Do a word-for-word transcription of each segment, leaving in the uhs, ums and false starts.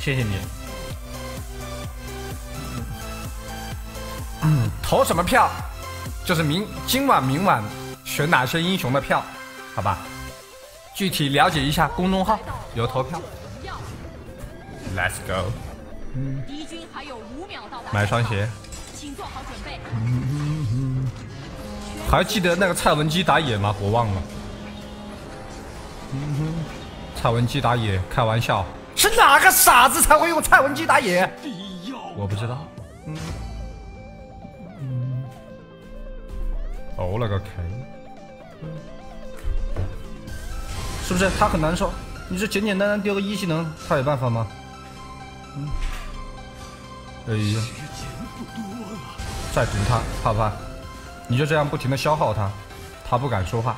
谢谢你。嗯，投什么票？就是明今晚明晚选哪些英雄的票，好吧？具体了解一下公众号有投票。Let's go。嗯。敌军还有五秒到达。买双鞋。请做好准备。嗯嗯嗯。还记得那个蔡文姬打野吗？我忘了。嗯哼。蔡文姬打野，开玩笑。是哪个傻子才会用蔡文姬打野？我不知道。嗯。嗯。哦了个 K。是不是他很难受？你这简简单单丢个一技能，他有办法吗？嗯。哎呀，再毒他，怕不怕？你就这样不停的消耗他，他不敢说话。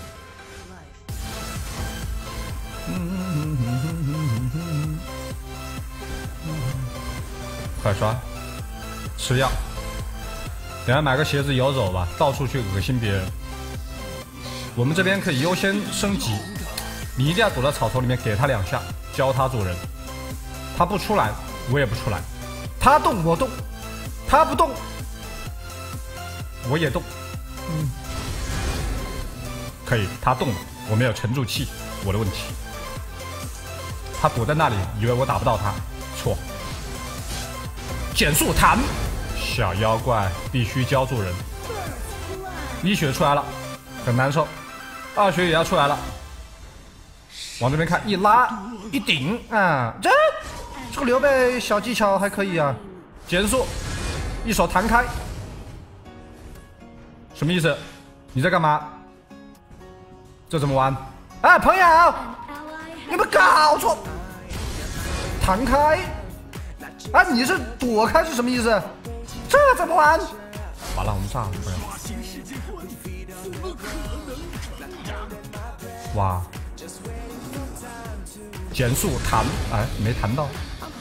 快刷，吃药，等下买个鞋子游走吧，到处去恶心别人。我们这边可以优先升级。你一定要躲在草丛里面，给他两下，教他做人。他不出来，我也不出来。他动我动，他不动，我也动。嗯，可以，他动了，我没有沉住气，我的问题。他躲在那里，以为我打不到他，错。减速弹，小妖怪必须教做人。一血出来了，很难受。二血也要出来了。往这边看，一拉一顶啊，这这个刘备小技巧还可以啊。减速，一手弹开，什么意思？你在干嘛？这怎么玩？哎，朋友，你们搞错，弹开。哎，你是躲开是什么意思？这怎么玩？完了，我们炸了，朋友。哇！减速弹，哎，没弹到。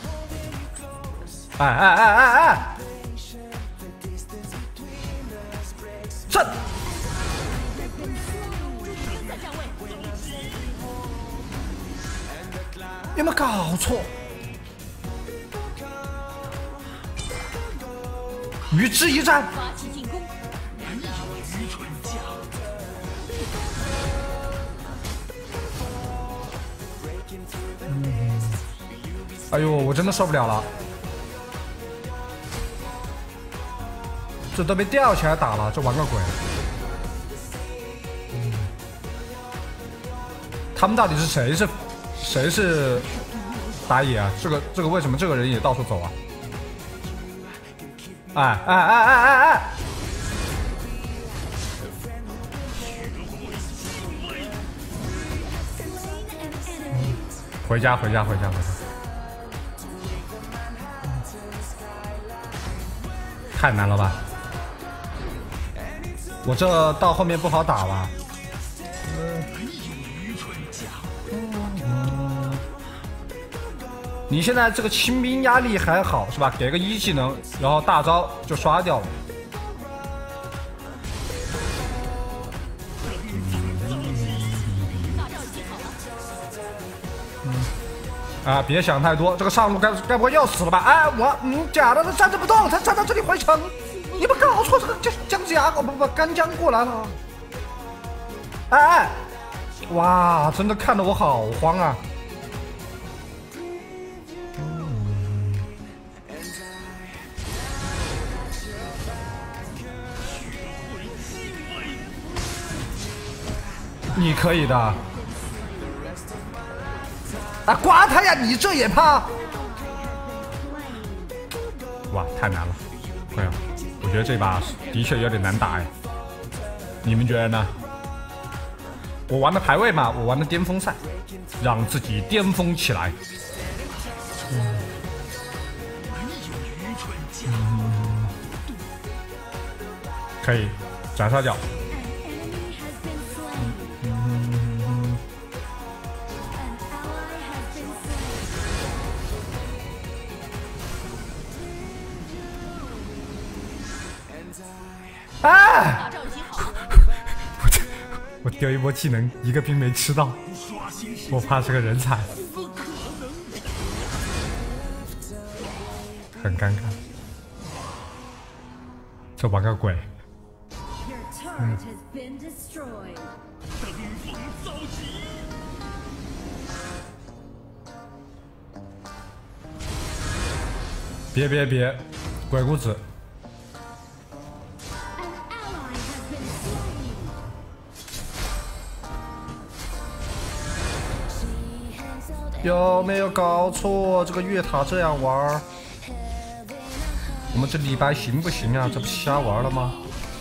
哎哎哎哎哎！震！有没有搞错？与之一战。哎呦，我真的受不了了，这都被吊起来打了，这玩个鬼！嗯、他们到底是谁是谁是打野啊？这个这个为什么这个人也到处走啊？哎哎哎哎哎哎！回家回家回家回家！太难了吧！我这到后面不好打吧？你现在这个清兵压力还好是吧？给个一技能，然后大招就刷掉了。啊！别想太多，这个上路该该不会要死了吧？哎，我嗯，假的，他站着不动，他站在这里回城，你们搞错，这个江姜子牙，哦不不，干将过来了。哎哎，哇，真的看得我好慌啊！嗯、你可以的。啊，刮他呀！你这也怕？哇，太难了，朋友，我觉得这把的确有点难打哎。你们觉得呢？我玩的排位嘛，我玩的巅峰赛，让自己巅峰起来。嗯嗯、可以，斩杀脚。啊！我这我丢一波技能，一个兵没吃到，我怕是个人才。 很尴尬。这玩个鬼！嗯。别别别，鬼谷子！有没有搞错？这个月塔这样玩儿，我们这李白行不行啊？这不瞎玩了吗？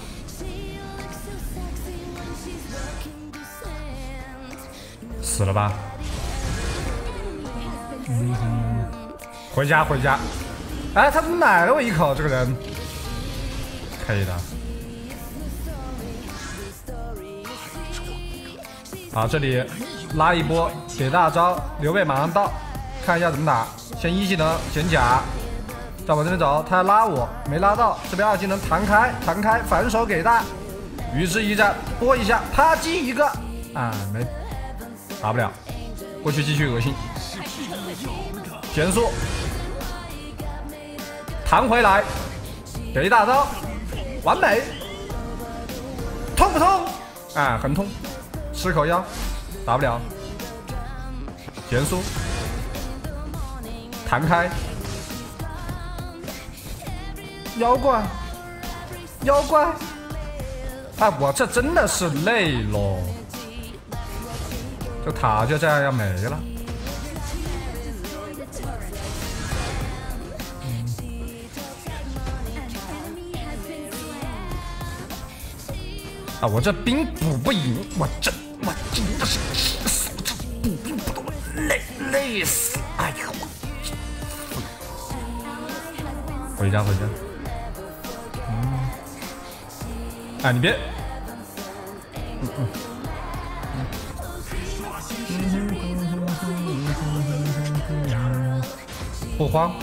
死了吧？嗯，回家回家。哎，他怎么奶了我一口？这个人可以的。好，这里拉一波，给大招，刘备马上到，看一下怎么打。先一技能减甲，再往这边走，他要拉我，没拉到。这边二技能弹开，弹开，反手给大，与之一战，拨一下，啪击一个，啊，没打不了，过去继续恶心，减速，弹回来，给大招，完美，痛不痛？啊，很痛。吃口药，打不了，减速，弹开，妖怪，妖怪，哎，我这真的是累咯，这塔就这样要没了。嗯、啊，我这兵补不赢，我这。我真的是气死我！这补兵补的我累累死！哎呀，我回家回家。嗯，哎，你别，嗯嗯，不慌。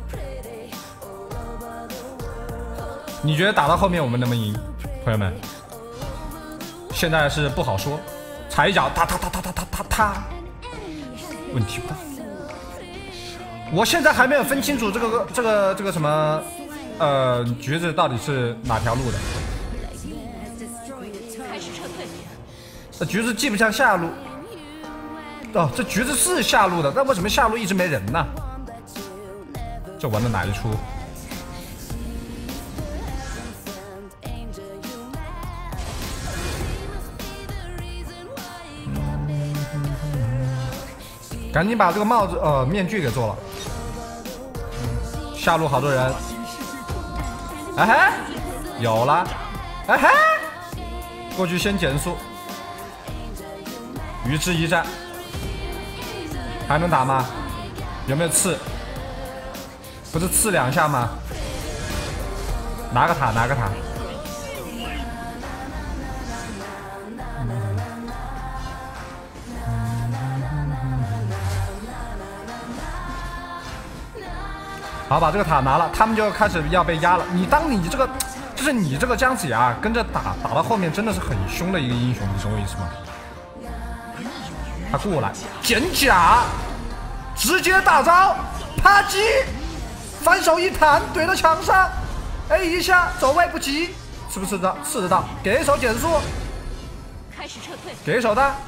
你觉得打到后面我们能不能赢，朋友们？现在是不好说。踩一脚，踏踏踏踏踏踏踏踏，问题不大。我现在还没有分清楚这个这个这个什么，呃，橘子到底是哪条路的。这橘子既不像下路，哦，这橘子是下路的，但为什么下路一直没人呢？这玩的哪一出？赶紧把这个帽子呃面具给做了。嗯、下路好多人，哎嘿，有了，哎嘿，过去先减速，与之一战，还能打吗？有没有刺？不是刺两下吗？拿个塔，拿个塔。好，把这个塔拿了，他们就开始要被压了。你当你这个，就是你这个姜子牙跟着打，打到后面真的是很凶的一个英雄，你懂我意思吗？他过来减甲，直接大招，啪叽，反手一弹怼到墙上 ，A 一下走位不及，吃不吃得到？吃得到，给手减速，开始撤退，给手的，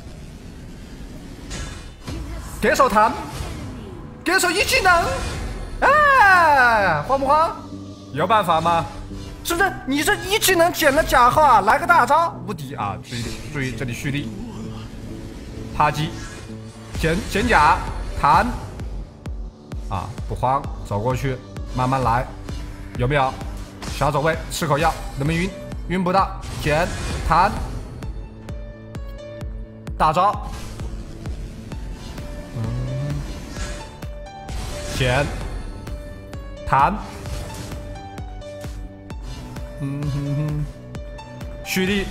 给手弹，给手一技能。哎，慌不慌？有办法吗？是不是？你这一技能减了甲后啊，来个大招无敌啊！注意注意，这里蓄力，啪击，减减甲，弹啊，不慌，走过去，慢慢来，有没有？小走位，吃口药，能不能晕？晕不到，减弹，大招，嗯，减。弹，嗯哼哼，蓄力，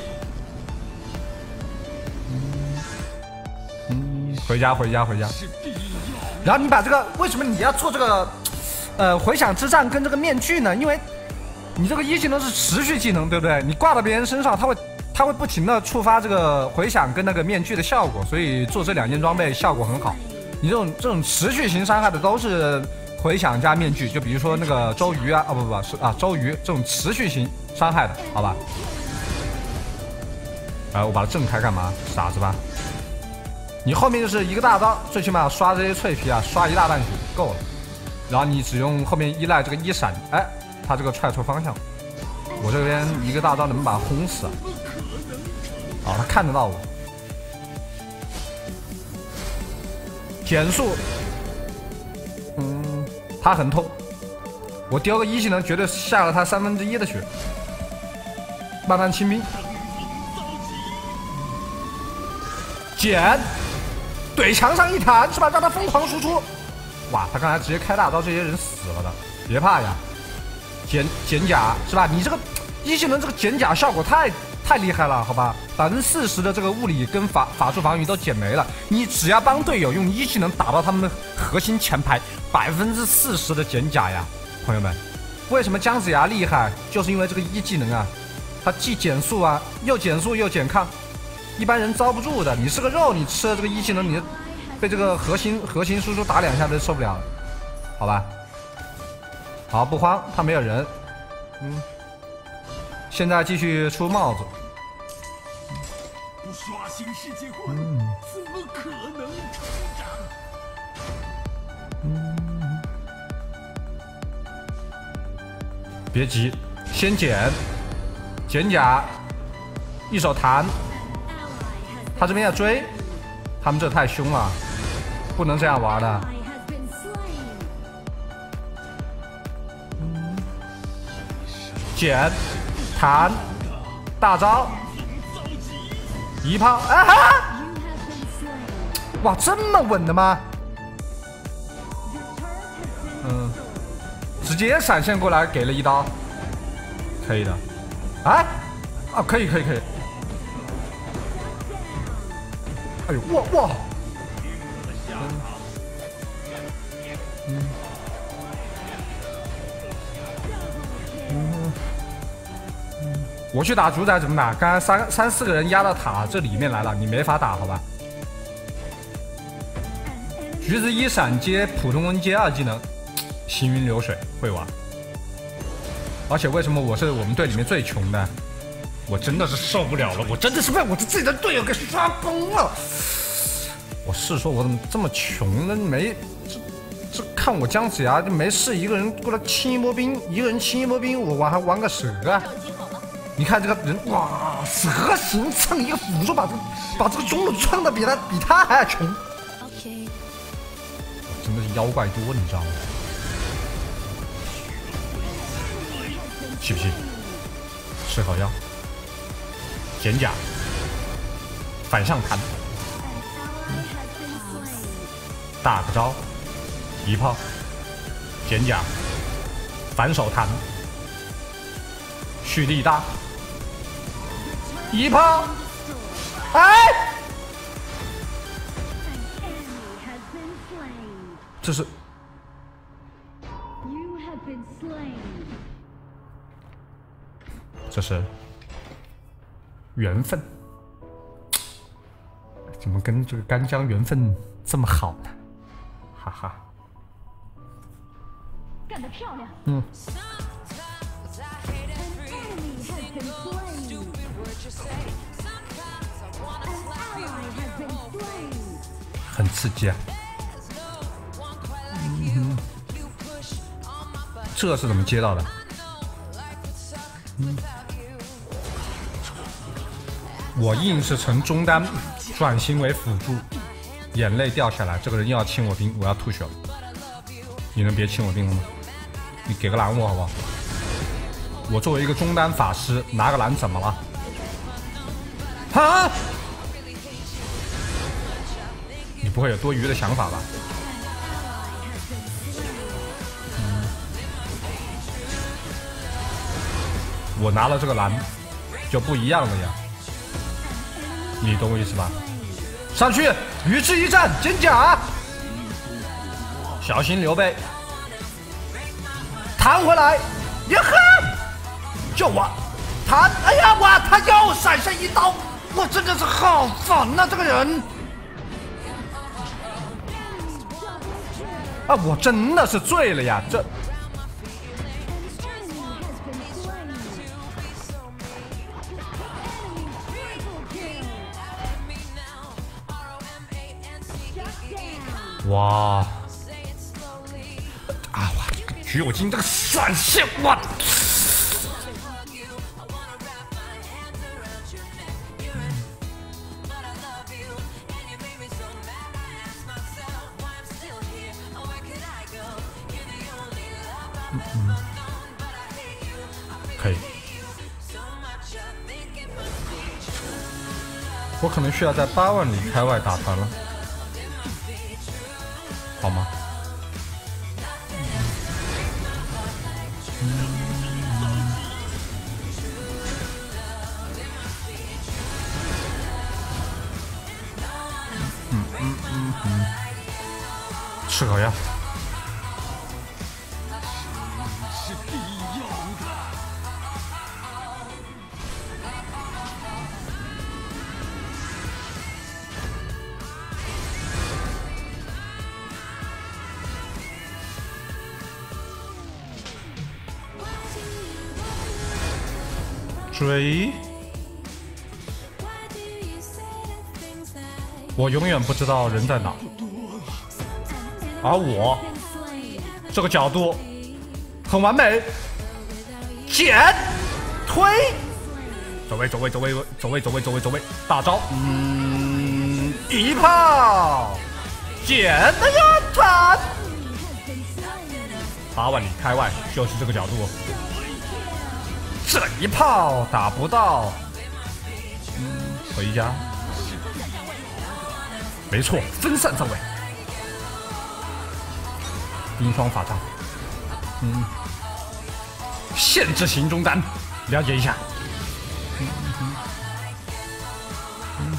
嗯嗯，回家回家回家。然后你把这个，为什么你要做这个，呃，回响之战跟这个面具呢？因为你这个一技能是持续技能，对不对？你挂到别人身上，它会它会不停的触发这个回响跟那个面具的效果，所以做这两件装备效果很好。你这种这种持续型伤害的都是。 回响加面具，就比如说那个周瑜啊，哦不不不是啊周瑜这种持续型伤害的，好吧？哎，我把它震开干嘛？傻子吧？你后面就是一个大招，最起码刷这些脆皮啊，刷一大半血够了。然后你只用后面依赖这个一闪，哎，他这个踹错方向，我这边一个大招能把他轰死啊！哦，他看得到我，减速，嗯，他很痛，我丢个一技能绝对下了他三分之一的血，慢慢清兵，减，怼墙上一弹是吧？让他疯狂输出，哇，他刚才直接开大招，这些人死了的，别怕呀，减减甲是吧？你这个一技能这个减甲效果太。太厉害了，好吧，百分之四十的这个物理跟法法术防御都减没了。你只要帮队友用一技能打到他们的核心前排，百分之四十的减甲呀，朋友们，为什么姜子牙厉害？就是因为这个一技能啊，它既减速啊，又减速又减抗，一般人遭不住的。你是个肉，你吃了这个一技能，你被这个核心核心输出打两下都受不了，好吧？好，不慌，他没有人，嗯，现在继续出帽子。 刷新世界观，嗯、怎么可能成长？ 嗯，别急，先减，减甲，一手弹。他这边要追，他们这太凶了，不能这样玩的。嗯、减，弹，大招。一炮啊哈！哇，这么稳的吗？嗯，直接闪现过来给了一刀，可以的。啊啊，可以可以可以。哎呦，哇哇！嗯嗯嗯。我去打主宰怎么打？刚才三三四个人压到塔这里面来了，你没法打，好吧？橘子一闪接普通人接二技能，行云流水，会玩。而且为什么我是我们队里面最穷的？我真的是受不了了，我真的是被我自己的队友给刷崩了。我是说我怎么这么穷呢？没这这看我姜子牙就没事，一个人过来清一波兵，一个人清一波兵，我玩还玩个蛇啊！你看这个人，哇，蛇形蹭一个辅助，把这把这个中路撞的比他比他还要穷，真的是妖怪多，你知道吗？气不气？吃好药，减甲，反向弹，大个招，一炮，减甲，反手弹，蓄力大。一炮，哎，这是，这是缘分，怎么跟这个干将缘分这么好呢？哈哈， 干得漂亮， 嗯。很刺激啊！嗯，这是怎么接到的？嗯，我硬是从中单转型为辅助，眼泪掉下来，这个人又要清我兵，我要吐血了。你能别清我兵了吗？你给个蓝我好不好？我作为一个中单法师，拿个蓝怎么了？啊！你不会有多余的想法吧？嗯，我拿了这个蓝就不一样了呀，你懂我意思吧？上去与之一战，减甲，小心刘备，弹回来，呀呵，就我弹，哎呀哇，他又闪现一刀，我真的是好烦呐、啊，这个人。 啊，我真的是醉了呀！这哇啊！哇，这个橘右京这个闪现，我。 嗯嗯，可以。我可能需要在八万里开外打团了，好吗？嗯嗯嗯嗯嗯，吃口药。 追，我永远不知道人在哪，而我这个角度很完美，减推，走位走位走位走位走位走位走位，大招，嗯，一炮，减的呀，弹，八万里开外就是这个角度。 这一炮打不到，嗯，回家，没错，分散站位，冰霜法杖，嗯，限制型中单，了解一下。嗯嗯嗯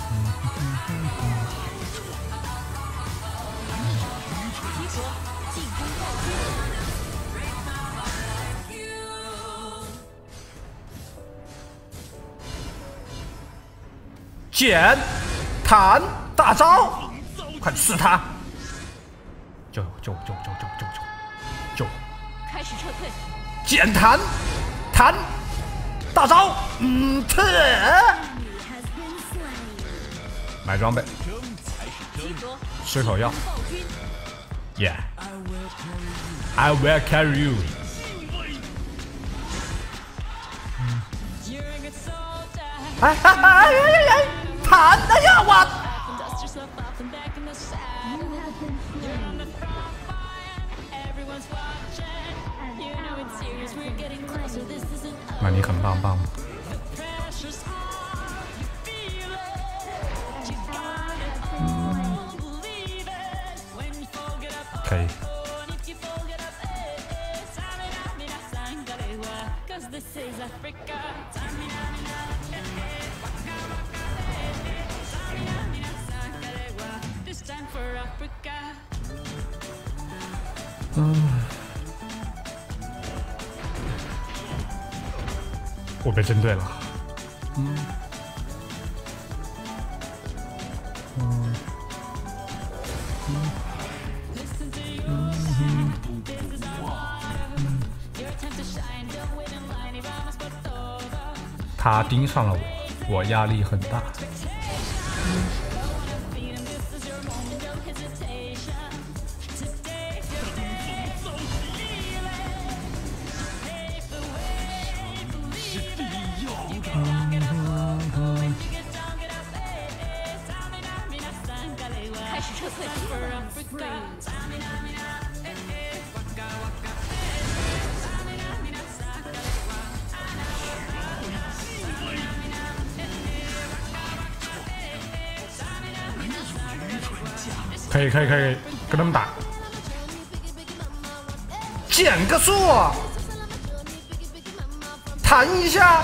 减弹大招，快刺他！救救救救救救救！救！ 开始撤退。 减弹弹大招，嗯，特买装备，吃口药。Yeah, I will carry you. 哎哎哎哎哎哎！弹的呀，我！那你很棒棒。嗯，可以。嗯，我被针对了。嗯，嗯，嗯，嗯，他盯上了我，我压力很大。 开始撤退。 可以可以可以，跟他们打，减个速，弹一下。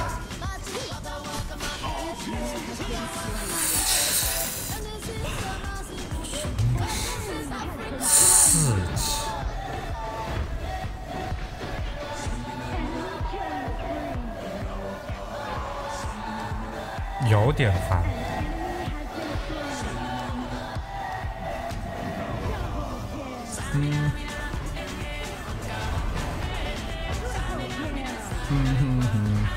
刺激，有点烦。 嗯。嗯哼哼。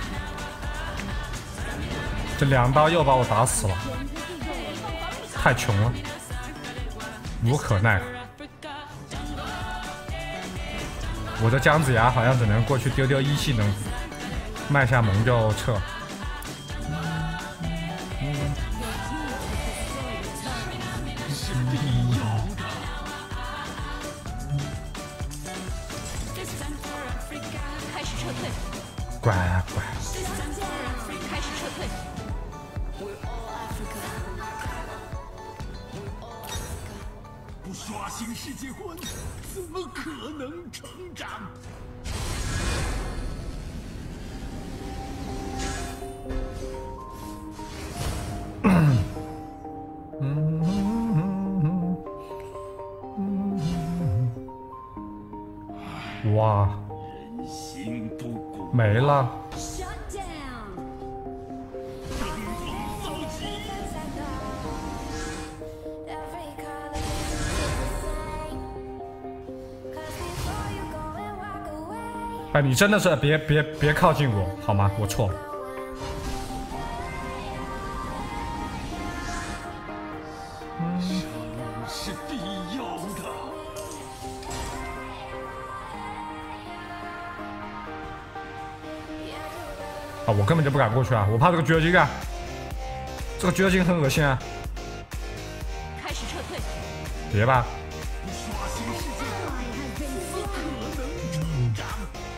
这两刀又把我打死了，太穷了，无可奈何。我这姜子牙好像只能过去丢丢一技能，卖下萌就撤。 开始撤退， 乖乖。 开始撤退。 不刷新世界观，怎么可能成长？ 哇， 人心不古， 没了。哎，你真的是别别别靠近我好吗？我错了。 是必要的。 啊，我根本就不敢过去啊，我怕这个绝境啊，这个绝境很恶心啊。 开始撤退。 别吧。 不刷新世界观，怎么可能成长？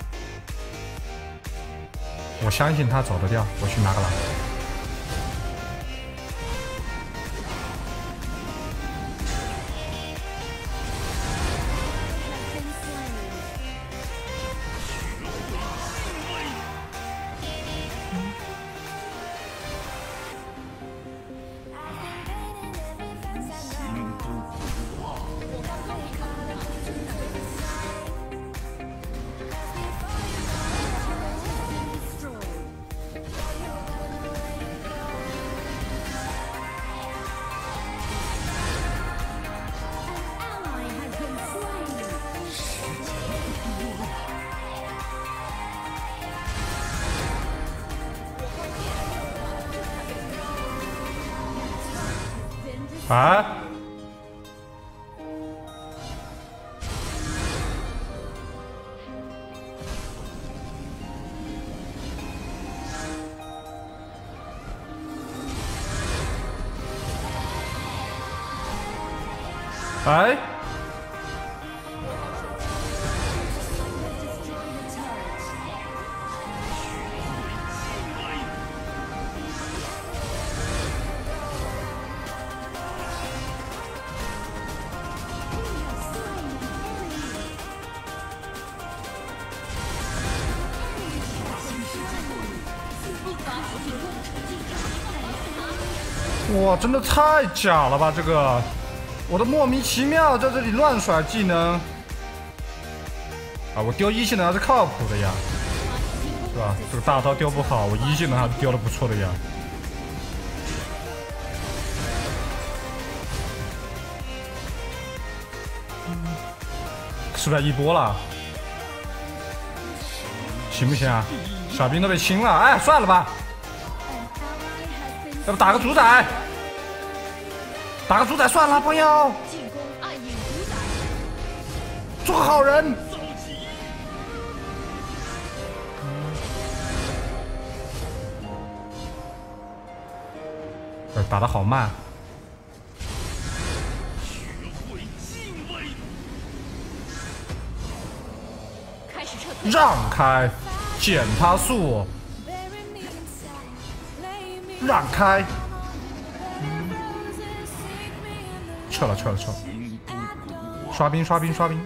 我相信他走得掉，我去拿个狼。啊！哎！哇，真的太假了吧！这个，我都莫名其妙在这里乱甩技能啊！我丢一技能还是靠谱的呀，是吧？这个大招丢不好，我一技能还是丢的不错的呀。是不是一波了？行不行啊？小兵都被清了，哎，算了吧。要不打个主宰？打个主宰算了，朋友。 进攻暗影主宰。 做个好人。呃，打得好慢。 学会敬畏。 开始撤退。 让开，减他速。让开。撤了撤了撤了，刷兵刷兵刷兵，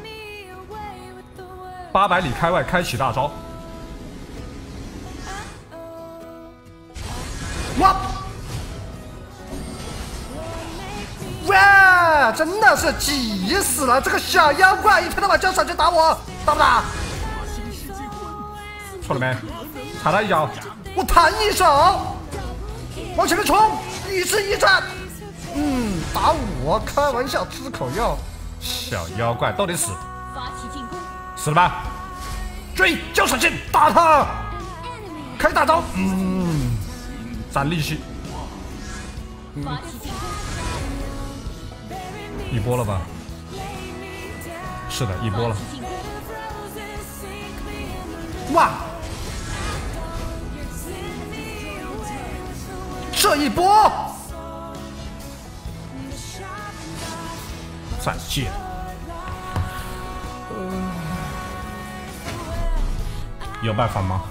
八百里开外开启大招，哇！哇！真的是急死了，这个小妖怪一天到晚就上去打我，打不打？错了没？踩他一脚，我弹一手，往前面冲，一次一战。嗯，打我开玩笑，吃口药， 小妖怪都得死， 发起进攻， 死了吧？追，交闪现，打他！开大招，嗯，攒力气， 发起进攻， 一波了吧？是的，一波了。哇！这一波，再见。有办法吗？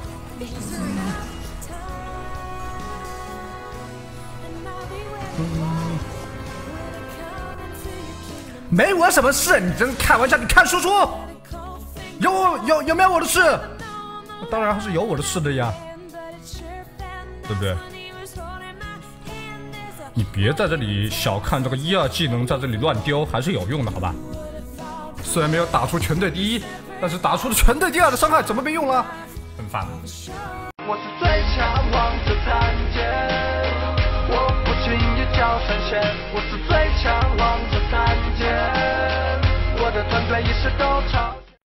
没我什么事，你真开玩笑？你看叔叔，有有有没有我的事？当然还是有我的事的呀，对不对？你别在这里小看这个一二技能，在这里乱丢还是有用的，好吧？虽然没有打出全队第一，但是打出了全队第二的伤害，怎么没用了？很烦。 我是最强王者参见，我不轻易叫闪现。我是最强王者参见，我的团队一时都超。